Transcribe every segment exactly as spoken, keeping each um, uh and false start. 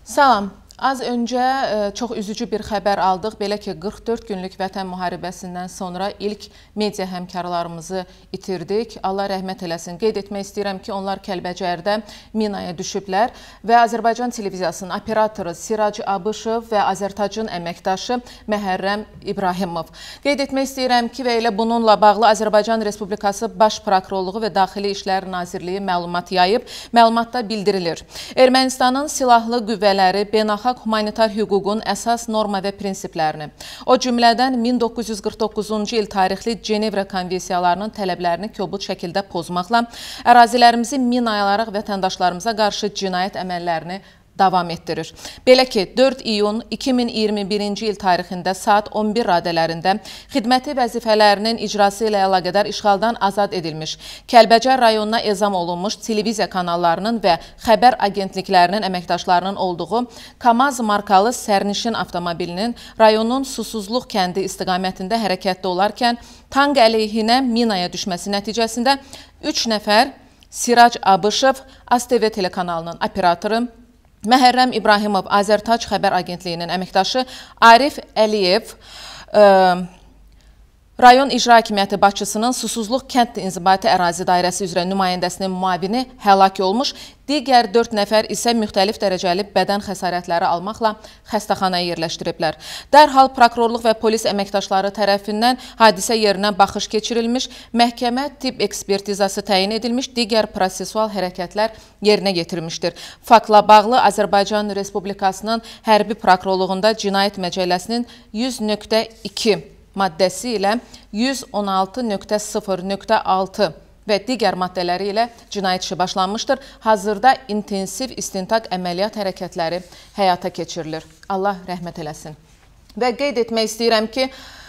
Salam. Az öncə çox üzücü bir xəbər aldıq. Belə ki, qırx dörd günlük vətən müharibəsindən sonra ilk media həmkarlarımızı itirdik. Allah rəhmət eləsin. Qeyd etmək istəyirəm ki, onlar Kəlbəcərdə minaya düşüblər və Azərbaycan televiziyasının operatoru Sirac Abışov və Azərtacın əməkdaşı Məhərrəm İbrahimov. Qeyd etmək istəyirəm ki, və elə bununla bağlı Azərbaycan Respublikası Baş Prokurorluğu və Daxili İşlər Nazirliyi məlumat yayıb. Məlumatda bildirilir. Ermənistanın silahlı qüvvələri beynəlxalq humanitar hüququn əsas norma və prinsiplərini, o cümlədən min doqquz yüz qırx doqquzuncu il tarixli Cenevra konvensiyalarının tələblərini kobud şəkildə pozmaqla ərazilərimizi minayalaraq vətəndaşlarımıza qarşı cinayət əməllərini davam etdirir. Belə ki, dörd iyun iki min iyirmi birinci il tarixində saat on bir radələrində xidməti vəzifələrinin icrası ilə əlaqədar işğaldan azad edilmiş, Kəlbəcər rayonuna ezam olunmuş televiziya kanallarının və xəbər agentliklərinin əməkdaşlarının olduğu Kamaz markalı sərnişin avtomobilinin rayonun Susuzluq kəndi istiqamətində hərəkətdə olarkən tank əleyhinə minaya düşməsi nəticəsində üç nəfər Sirac Abışov, A Z T V telekanalının operatoru, Məhərrəm İbrahimov, Azərtac xəbər agentliyinin əməkdaşı, Arif Əliyev, ə, rayon icra hakimiyyəti başçısının Susuzluq kənd inzibati ərazi dairəsi üzrə nümayəndəsinin müavini həlak olmuş, digər dörd nəfər isə müxtəlif dərəcəli bədən xəsarətləri almaqla xəstəxanaya yerləşdiriblər. Dərhal prokurorluq və polis əməkdaşları tərəfindən hadisə yerinə baxış keçirilmiş, məhkəmə tibb ekspertizası təyin edilmiş, digər prosesual hərəkətlər yerinə yetirilmişdir. Faktla bağlı Azərbaycan Respublikasının hərbi prokurorluğunda cinayət məcəlləsinin yüz nöqtə iki maddəsi ilə yüz on altı nöqtə sıfır nöqtə altı və digər maddələri ilə cinayət işi başlanmışdır. Hazırda intensiv istintaq əməliyyat hərəkətləri həyata keçirilir. Allah rəhmət eləsin. Və qeyd etmək istəyirəm ki,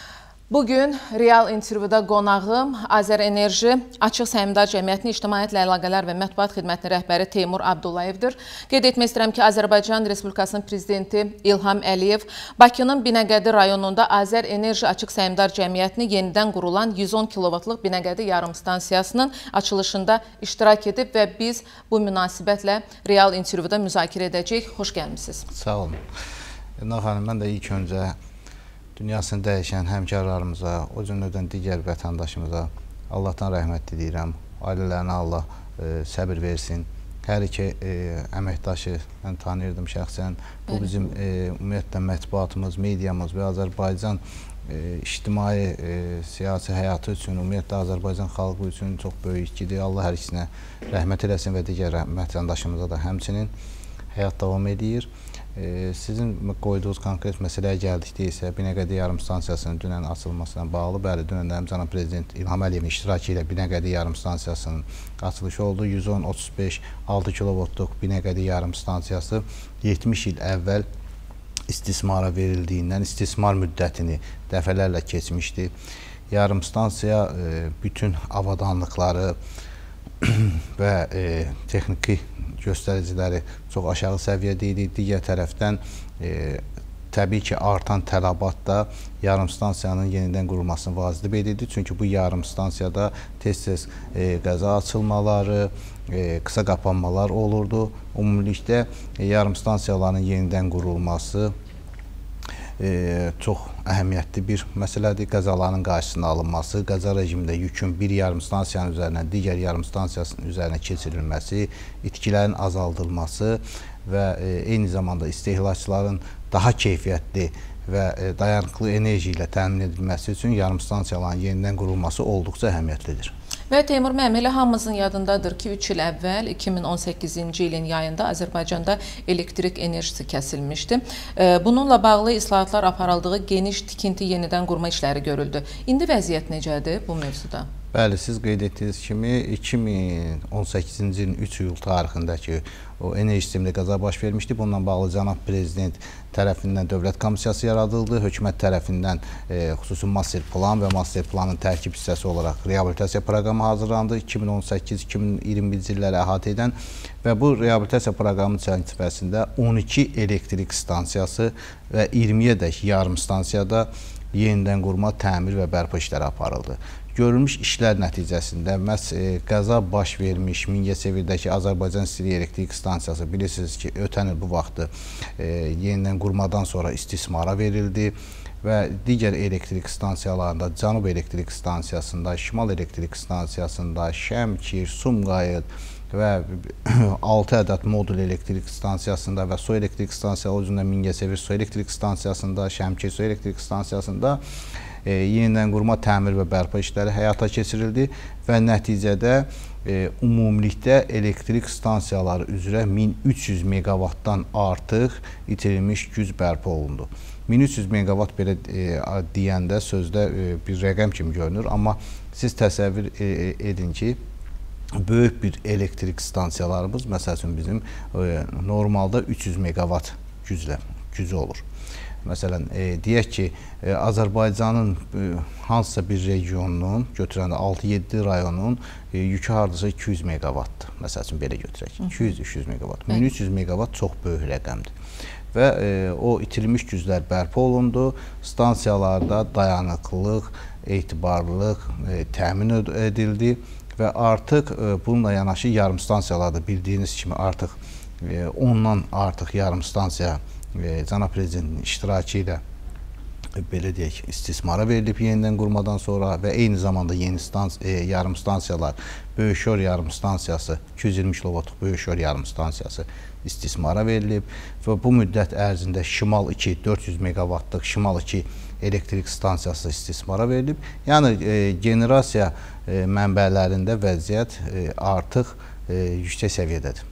bugün real intervyuda qonağım Azərenerji Açıq Səhmdar Cəmiyyətinin İctimaiyyətlə Əlaqələr və Mətbuat Xidmətinin rəhbəri Teymur Abdullayevdir. Qeyd etmək istəyirəm ki, Azərbaycan Respublikasının Prezidenti İlham Əliyev Bakının Binəqədi rayonunda Azərenerji Açıq Səhmdar Cəmiyyətinin yenidən qurulan yüz on kilovatlık Binəqədi yarımstansiyasının açılışında iştirak edib və biz bu münasibətlə real intervyuda müzakirə edəcəyik. Xoş gəlmişsiniz. Sağ olun. Elnur xanım, mən də ilk öncə dünyasını dəyişən həmkarlarımıza, o cümlədən digər vətəndaşımıza Allahdan rəhmət diləyirəm. Ailələrinə Allah e, səbir versin. Hər iki e, əməkdaşı mən tanıyırdım şəxsən. Bu bizim e, ümumiyyətlə mətbuatımız, mediamız və Azərbaycan e, ictimai e, siyasi həyatı üçün, ümumiyyətlə Azərbaycan xalqı üçün çox böyük itkidir. Allah hər ikisinə rəhmət eləsin və digər vətəndaşımıza da həmçinin həyat davam edir. Ee, sizin qoyduğunuz konkret məsələyə gəldikdə isə Binəqədi yarımstansiyasının dünən açılmasına bağlı, bəli, dünən də cənab Prezident İlham Əliyevin iştirakı ilə Binəqədi yarımstansiyasının açılışı oldu. yüz on otuz beş altı kilovatlık Binəqədi yarımstansiyası yetmiş il əvvəl istismara verildiyindən istismar müddətini dəfələrlə keçmişdi. Yarımstansiya e, bütün avadanlıqları və e, texniki göstəriciləri çox aşağı səviyyədə idi. Digər tərəfdən e, təbii ki, artan tələbat da yarımstansiyanın yenidən qurulmasını vacib edirdi. Çünki bu yarımstansiyada tez-tez e, qəza açılmaları, e, qısa qapanmalar olurdu. Ümumilikdə e, yarımstansiyaların yenidən qurulması E, çox əhəmiyyətli bir məsələdir. Qəzaların qarşısının alınması, qəza rejimində yükün bir yarımstansiyanın üzərinə, digər yarımstansiyasının üzərinə keçirilməsi, itkilərin azaldılması və e, eyni zamanda istehlakçıların daha keyfiyyətli və e, dayanıqlı enerji ilə təmin edilməsi üçün yarımstansiyaların yenidən qurulması olduqca əhəmiyyətlidir. Və Teymur müəllim, elə hamımızın yadındadır ki, üç il əvvəl iki min on səkkizinci ilin yayında Azərbaycanda elektrik enerjisi kəsilmişdi. Bununla bağlı islahatlar aparıldığı geniş tikinti yenidən qurma işləri görüldü. İndi vəziyyət necədir bu mövzuda? Bəli, siz qeyd etdiyiniz kimi iki min on səkkizinci ilin üç iyul tarixindəki o enerji sistemində qəza baş vermişdi. Bununla bağlı cənab Prezident tərəfindən dövlət komissiyası yaradıldı. Hökumət tərəfindən e, xüsusi master plan və master planın tərkib hissəsi olaraq reabilitasiya proqramı hazırlandı. iki min on səkkiz iki min iyirmi birinci illəri əhatə edən və bu reabilitasiya proqramı çərçivəsində on iki elektrik stansiyası və iyirmiyədək yarım stansiyada yenidən qurma, təmir və bərpa işləri aparıldı. görülmüş işlər nəticəsində məhz e, qəza baş vermiş Mingəçevirdəki Azərbaycan İstilik Elektrik Stansiyası bilirsiniz ki, ötən il bu vaxtı e, yenidən qurmadan sonra istismara verildi və digər elektrik stansiyalarında, Cənub Elektrik Stansiyasında, Şimal Elektrik Stansiyasında, Şəmkir, Sumqayıt və altı ədəd modul elektrik stansiyasında və su elektrik stansiyası, o cümlədən Mingəçevir su elektrik stansiyasında, Şəmkir su elektrik stansiyasında e, yenidən qurma, təmir və bərpa işləri həyata keçirildi və nəticədə e, ümumilikdə elektrik stansiyaları üzrə min üç yüz meqavatdan artıq itirilmiş güc bərpa olundu. min üç yüz meqavat belə e, deyəndə sözdə e, bir rəqəm kimi görünür, amma siz təsəvvür e, edin ki, böyük bir elektrik stansiyalarımız, məsəl üçün bizim e, normalda üç yüz meqavat güclə gücü olur. Məsələn, e, deyək ki, e, Azərbaycanın e, hansısa bir regionunun, götürəndə altı yeddi rayonun e, yükü hardasa iki yüz meqavatdır. Məsəl üçün belə götürək, iki yüz üç yüz meqavat. min üç yüz meqavat çox böyük rəqəmdir. Və e, o itirilmiş güclər bərpa olundu, stansiyalarda dayanıqlılıq, etibarlılıq e, təmin edildi və artıq e, bununla yanaşı yarım stansiyalarda bildiyiniz kimi artıq e, ondan artıq yarım stansiya e, Cənab Prezidentin iştirakı ilə e, belə deyək, istismara verilib yenidən qurmadan sonra və eyni zamanda yeni stans e, yarım stansiyalar, Böyükşor yarım stansiyası, iki yüz iyirmi kilovatlıq Böyükşor yarım stansiyası istismara verilib və bu müddət ərzində Şimal iki dörd yüz meqavatlıq Şimal iki elektrik stansiyası istismara verilib. Yəni e, generasiya e, mənbələrində vəziyyət e, artıq e, yüksək səviyyədədir.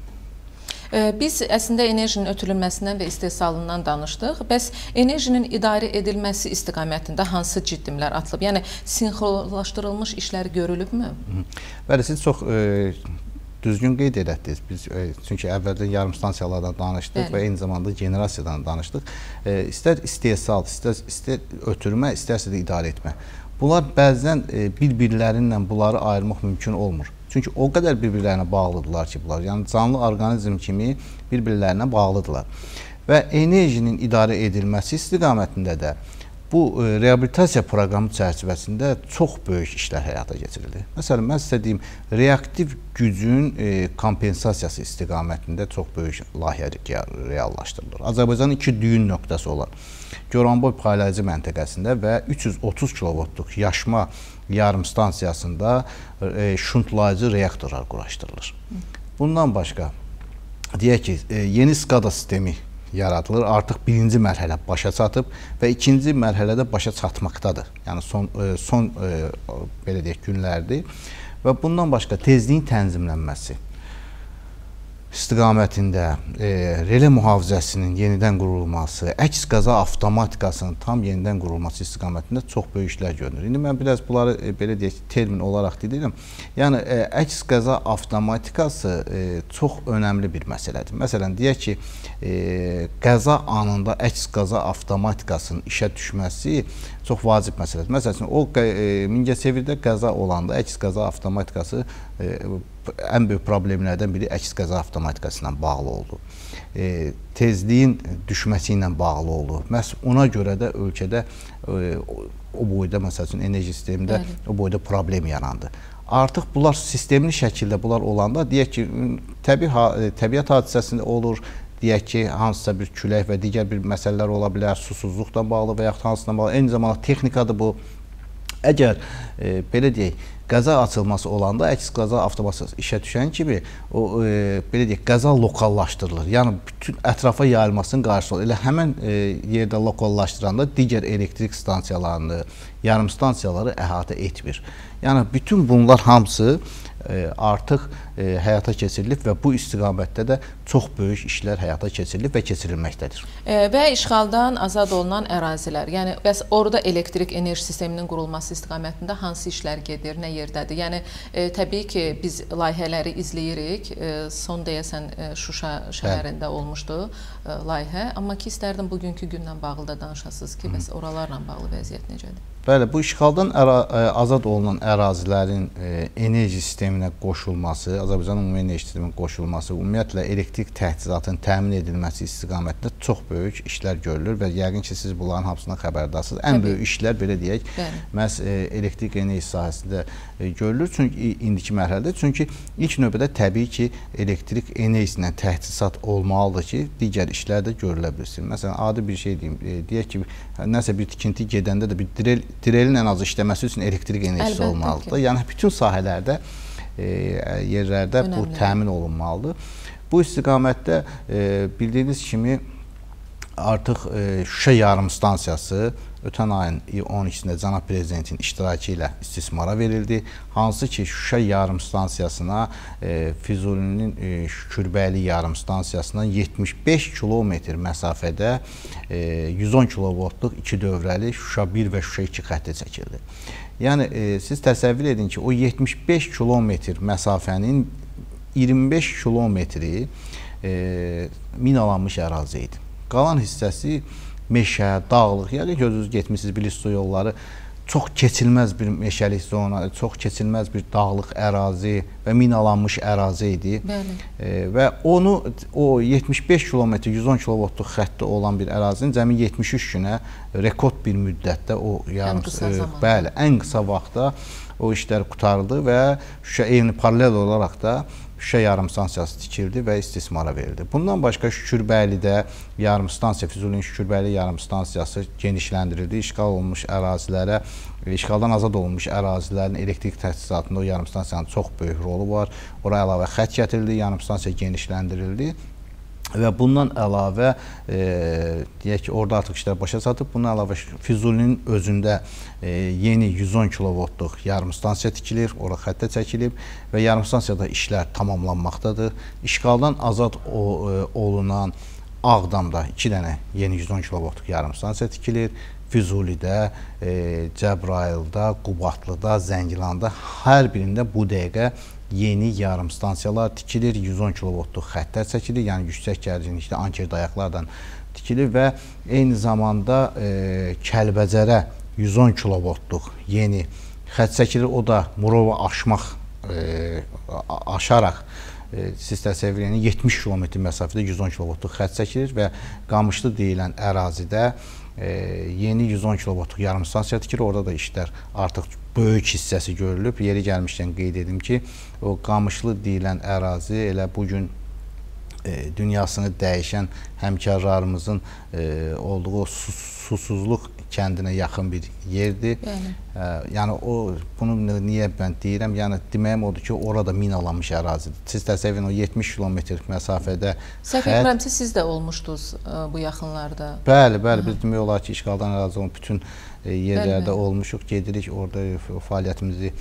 Biz əslində enerjinin ötürülməsindən və istehsalından danışdıq. Bəs enerjinin idarə edilməsi istiqamətində hansı ciddimlər atılıb? Yəni sinxronlaşdırılmış işlər görülübmü? Bəli, siz çox e, düzgün qeyd elətdiniz. Biz e, çünki əvvəldən yarım stansiyalardan danışdıq Bəli. və eyni zamanda generasiyadan danışdıq. E, istər istehsal, istər, istər ötürmə, istərsə də idarə etmə. Bunlar bəzən e, bir-birlərindən bunları ayırmaq mümkün olmur. Çünki o qədər bir-birlərinə bağlıdırlar ki, bunlar. Yəni canlı orqanizm kimi bir-birlərinə bağlıdırlar. Və enerjinin idarə edilməsi istiqamətində də bu e, reabilitasiya proqramı çərçivəsində çox böyük işlər həyata keçirildi. Məsələn, mən sizə deyim, reaktiv gücün e, kompensasiyası istiqamətində çox böyük layihə reallaşdırılır. Azərbaycanın iki düyün nöqtəsi olan Goranboy paylayıcı məntəqəsində və üç yüz otuz kilovatlık Yaşma yarım stansiyasında e, şuntlayıcı reaktorlar quraşdırılır. Bundan başqa, deyək ki, e, yeni SCADA sistemi yaradılır. Artıq birinci mərhələ başa çatıb və ikinci mərhələdə başa çatmaqdadır. Yəni son, e, son e, belə deyək, günlərdir. Və bundan başqa tezliyin tənzimlənməsi istiqamətində e, relə mühafizəsinin yenidən qurulması, əks qaza avtomatikasının tam yenidən qurulması istiqamətində çox böyük işlər görünür. İndi mən biraz bunları e, belə deyək, termin olaraq deyirəm. Yəni e, əks qaza avtomatikası e, çox önəmli bir məsələdir. Məsələn, deyək ki, e, qəza anında əks qaza avtomatikasının işə düşməsi çox vacib məsələdir. Məsələn, o e, Mingəçevirdə qəza olanda əks qaza avtomatikası e, ən böyük problemlərdən biri əks qəza avtomatikası ilə bağlı oldu. E, tezliyin düşməsi ilə bağlı oldu. Məhz ona görə də ölkədə e, o boyda, məsəl üçün, enerji sistemində Bəli. o boyda problem yarandı. Artıq bunlar sistemli şəkildə bunlar olanda, deyək ki, təbii, təbiət hadisəsində olur, deyək ki, hansısa bir külək və digər bir məsələlər ola bilər, susuzluqla bağlı və yaxud hansıla bağlı, eyni zamanda texnikadır bu. Əgər e, belə deyək, qəza açılması olanda əks qaza avtomatik işə düşən kimi o e, belə deyək, qəza lokallaşdırılır. Yəni bütün ətrafa yayılmasının qarşısı olur. Elə həmin e, yerdə lokallaşdıranda digər elektrik stansiyalarını, yarım stansiyaları əhatə etmir. Yəni bütün bunlar hamısı e, artıq e, həyata keçirilib və bu istiqamətdə də çox böyük işlər həyata keçirilib və keçirilməkdədir. E, və işğaldan azad olunan ərazilər, yəni bəs orada elektrik enerji sisteminin qurulması istiqamətində hansı işlər gedir, nə yerdədir? Yəni e, təbii ki, biz layihələri izləyirik. E, son deyəsən e, Şuşa şəhərində Bəli. olmuşdu e, layihə, amma ki istərdim bugünkü gündən bağlı da danışasınız ki, bəs oralarla bağlı vəziyyət necədir? Bəli, bu işğaldan əra azad olunan ərazilərin e, enerji sisteminə qoşulması, Azərbaycanın ümumi enerji sisteminə qoşulması, ümumiyyətlə elektrik təchizatının təmin edilməsi istiqamətində çox böyük işlər görülür və yəqin ki, siz bunların hamısından xəbərdarsınız. Ən Təbii. böyük işlər, belə deyək, Bəli. məhz e, elektrik enerji sahəsində e, görülür. Çünki indiki mərhələdə, çünki ilk növbədə təbii ki, elektrik enerjisindən təchizat olmalıdır ki, digər işlər də görülə bilsin. Məsələn, adi bir şey deyim, e, deyək ki, nəsə bir tikinti gedəndə də bir direl, direlin ən az işləməsi üçün elektrik enerjisi Əlbəttə olmalıdır. Ki. Yəni, bütün sahələrdə, e, yerlərdə Önəmli. bu təmin olunmalıdır. Bu istiqamətdə e, bildiyiniz kimi artıq e, Şuşa yarım stansiyası ötən ayın on ikisində cənab prezidentin iştirakı ilə istismara verildi. Hansı ki, Şuşa yarım stansiyasına e, Füzulinin e, Şükürbəyli yarım stansiyasından yetmiş beş kilometr məsafədə e, yüz on kilovoltluq iki dövrəli Şuşa bir və Şuşa iki xətti çəkildi. Yəni, e, siz təsəvvür edin ki, o yetmiş beş kilometr məsafənin iyirmi beş kilometri e, minalanmış ərazi idi. Qalan hissəsi meşə, dağlıq, yəni ki, özünüz getmişsiniz, bilirsiniz, yolları çox keçilməz bir meşəlik zona, çox keçilməz bir dağlıq ərazi və minalanmış ərazi idi. E, və onu, o yetmiş beş kilometr, yüz on kilovoltluq xətti olan bir ərazinin cəmi yetmiş üç günə rekord bir müddətdə o yarım, ən qısa e, bəli, ən qısa vaxtda o işlər qurtarıldı və Şuşa eyni paralel olaraq da Şuşa yarım stansiyası tikildi və istismara verildi. Bundan başqa Şükürbəylidə yarım stansiya, Füzulinin Şükürbəyli yarım stansiyası genişləndirildi. İşğal olunmuş ərazilərə, işğaldan azad olunmuş ərazilərin elektrik təchizatında o yarım stansiyanın çox böyük rolu var. Oraya əlavə xətt gətirildi, yarım stansiya genişləndirildi. Və bundan əlavə, e, deyək ki, orada artıq işlər başa çatıb, bundan əlavə Füzulinin özündə e, yeni yüz on kilovoltluq yarım stansiya tikilir, ora xəttə çəkilib və yarım stansiyada işlər tamamlanmaqdadır. İşğaldan azad o, e, olunan Ağdamda iki dənə yeni yüz on kilovoltluq yarım stansiya tikilir. Füzulidə, e, Cəbrayılda, Qubadlıda, Zəngilanda hər birində bu dəqiqə yeni yarım stansiyalar tikilir, yüz on kilovoltluq xəttlər çəkilir, yəni yüksək gərginlikli anker dayaqlardan tikilir və eyni zamanda e, Kəlbəcərə yüz on kilovoltluq yeni xətt çəkilir. O da Murova aşmaq, e, aşaraq e, siz təsəvvür edin, yetmiş kilometr məsafədə yüz on kilovoltluq xətt çəkilir və Qamışlı deyilən ərazidə e, yeni yüz on kilovoltluq yarım stansiya tikilir. Orada da işlər artıq böyük hissəsi görülüb. Yeri gəlmişkən qeyd edim ki, o Qamışlı deyilən ərazi elə bugün e, dünyasını dəyişən həmkarlarımızın e, olduğu o susuzluq kəndinə yaxın bir yerdir. Yəni, e, yəni o, bunu niyə mən deyirəm? Yəni deməyim odur ki, orada minalanmış ərazidir. Siz təsəvvür edin, o yetmiş kilometr məsafədə Səhv etmirəmsə, siz də olmuşdunuz bu yaxınlarda. Bəli, bəli, biz demək olar ki, işğaldan ərazi olan bütün yerlərdə olmuşuq, gedirik, orada fəaliyyətimizi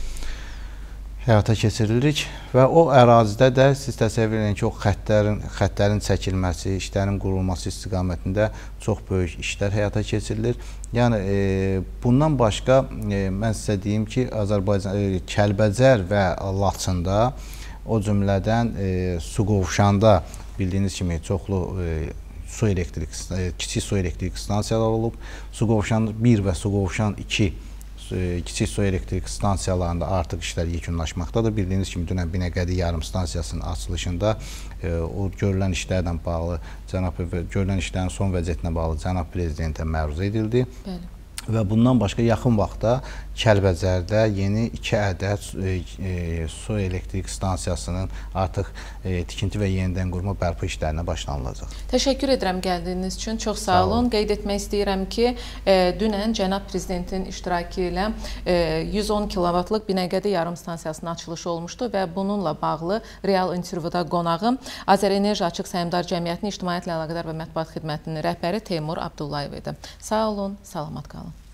həyata keçiririk və o ərazidə də siz təsəvvür edin ki, o xəttlərin, xəttlərin çəkilməsi, işlərin qurulması istiqamətində çox böyük işlər həyata keçirilir. Yəni, e, bundan başqa e, mən sizə deyim ki, Azərbaycan, e, Kəlbəcər və Laçında, o cümlədən e, Suqovuşanda bildiyiniz kimi çoxlu e, su elektrik, kiçik su elektrik stansiyalar olub. Suqovuşan bir və Suqovuşan iki kiçik su elektrik stansiyalarında artıq işlər yekunlaşmaqdadır. Bildiyiniz kimi, dünən Binəqədi yarım stansiyasının açılışında e, o görülən işlərlə bağlı, cənab, görülən işlərin son vəziyyətinə bağlı cənab prezidentə məruz edildi. Bəli. Və bundan başqa yaxın vaxtda Kəlbəcərdə yeni iki ədəd e, e, su elektrik stansiyasının artıq e, tikinti və yenidən qurma bərpa işlərinə başlanılacaq. Təşəkkür edirəm gəldiyiniz üçün. Çox sağ olun. Sağ olun. Qeyd etmək istəyirəm ki, e, dünən cənab prezidentin iştirakı ilə e, yüz on kilovoltluq Binəqədi yarım stansiyasının açılışı olmuşdu və bununla bağlı real intervyuda qonağım Azərenerji Açıq Səhmdar Cəmiyyətinin İctimaiyyətlə Əlaqədar və Mətbuat Xidmətinin rəhbəri Teymur Abdullayev idi. Sağ olun, salamat qalın.